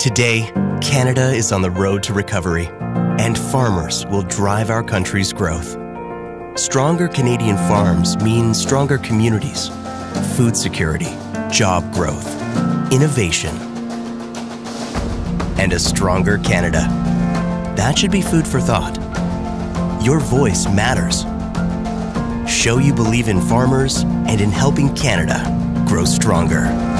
Today, Canada is on the road to recovery, and farmers will drive our country's growth. Stronger Canadian farms mean stronger communities, food security, job growth, innovation, and a stronger Canada. That should be food for thought. Your voice matters. Show you believe in farmers and in helping Canada grow stronger.